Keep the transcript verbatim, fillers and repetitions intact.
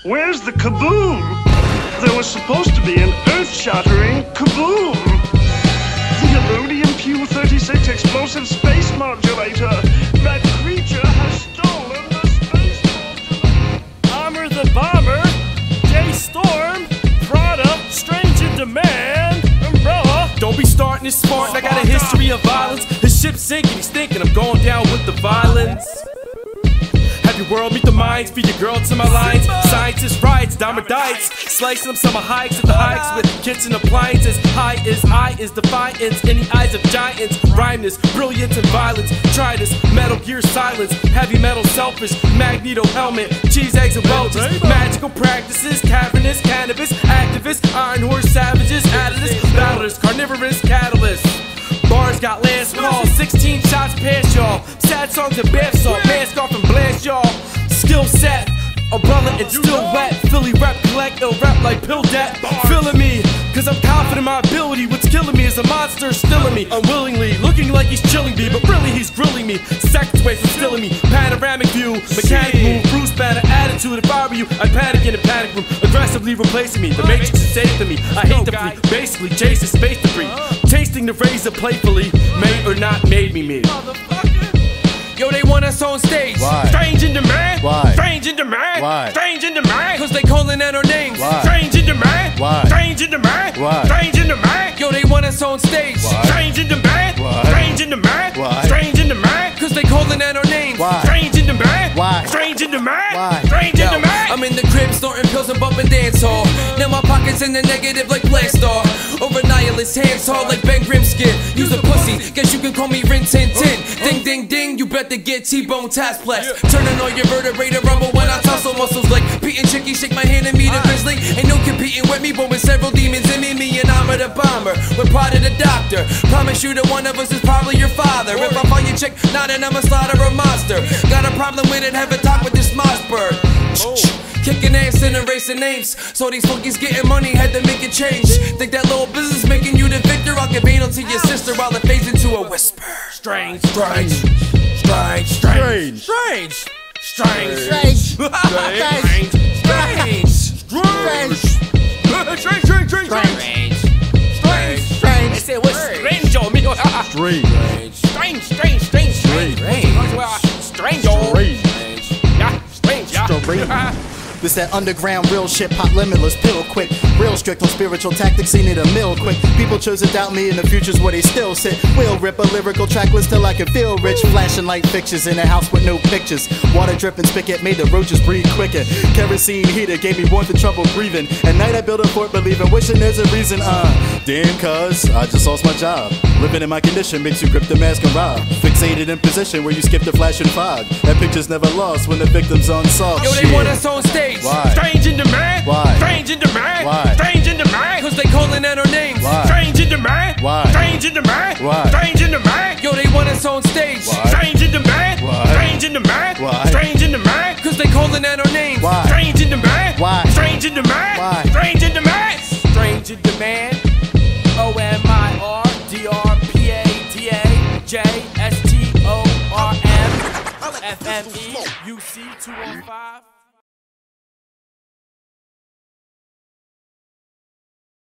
Where's the kaboom? There was supposed to be an earth-shattering kaboom! The Elodium Q thirty-six explosive space modulator! That creature has stolen the space modulator! Armor the Bomber, J-Storm, Prada, Strange in Demand, Umbrella. Don't be starting this smart, I got a history of violence. His ship's sinking, he's thinking I'm going down with the violence. Have your world meet the minds, feed your girl to my lines. Scientists riots, dime diets, slicing them summer hikes at the hikes with kitchen appliances. High is I is defiance in the eyes of giants. Rhymeness, brilliance and violence. Try this, Metal Gear silence. Heavy metal selfish, Magneto helmet. Cheese, eggs and welches. Magical practices, cavernous, cannabis. Activists, iron horse savages. Additives, battlers, carnivorous, catalysts. Bars got last call, sixteen shots past y'all. Sad songs and bath salt, mask off and blast y'all. Skill set, umbrella and still wet. Philly rep, collect, ill rep like pill debt. Feeling me, cause I'm confident in my ability. What's killing me is a monster still in me. Unwillingly, looking like he's chilling me, but really he's grilling me. Seconds away from stealing me. Panoramic view, mechanic move, Bruce Banner attitude. If I were you, I'd panic in a panic room, aggressively replacing me. The Matrix is saving me. I hate the flee, basically chasing space debris. Tasting the razor playfully, may or not made me me. Yo, they want us on stage. Why? Strange in demand. Why? Strange in demand. Why? Strange in demand. Cause they calling out our names. Why? Strange in demand. Why? Strange in demand. Why? Strange in demand. Yo, they want us on stage. Why? Strange in demand. Why? Strange in demand. Why? Strange in demand. Cause they calling out our names. Why? Strange in demand. Why? Strange in demand. Why? Strange in Yo, demand. I'm in the crib snorting pills and bumping dance hall. Now my pockets in the negative like Blastar. Over nihilist hands hard like Ben Grimskin. Use a pussy, guess you can call me Rin Tin Tin. Ding ding ding, you better get T-Bone Taskplex. Turning on your vertebrae to rumble when I tussle muscles like Pete and Chicky. Shake my hand and meet a grizzly. Ain't no competing with me, but with several demons in me, me and I'm the bomber. We're part of the doctor. Promise you that one of us is probably your father. If I find your chick, not then I'ma slaughter a monster. Got a problem with it, have a talk with this Mossberg. Kicking ass and erasing names. So these funkies getting money, had to make a change. Think that little business making you the victor? I'll give anal to your sister while it fades into a whisper. Strange. Strange. Strange. Strange. Strange. Strange. Strange. Strange. Strange. Strange. Strange. Strange. Strange. Strange. Strange. Strange. They say what's strange on me? Strange. Strange. Strange. Strange. Strange. Strange. Strange. Yeah. Strange. Yeah. This that underground real shit, pop limitless, pill quick. Real strict on spiritual tactics, seen it a mill quick. People chose to doubt me in the future's where they still sit. We'll rip a lyrical track list till I can feel rich. Flashing light fixtures in a house with no pictures. Water dripping spigot made the roaches breathe quicker. Kerosene heater gave me warmth and trouble breathing. At night I build a fort believing, wishing there's a reason. Uh, damn cuz, I just lost my job. Living in my condition makes you grip the mask and rob. Fixated in position where you skip the flash and fog. That picture's never lost when the victim's unsolved. Yo, they Shit. want us on stage. Why? Strange in demand. Why? Strange in demand. Why? Strange in demand. Cause they calling out our names. Why? Strange in demand. Why? Strange in demand. Why? Strange in demand. Yo, they want us on stage. Why? Strange in demand. Why? Strange in demand. Why? Strange in demand. Cause they calling out our names. Why? Strange in demand. Why? Strange in demand. Why? Strange in demand. Strange in demand. O M I R D R P A D A J S T O R M F M E U C two oh five.